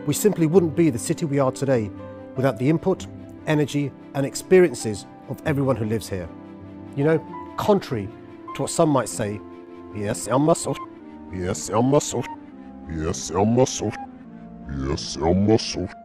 We simply wouldn't be the city we are today without the input, energy and experiences of everyone who lives here. You know, contrary to what some might say, yes, é uma sorte. Yes, é uma sorte. Yes, é uma sorte. Yes, é uma sorte.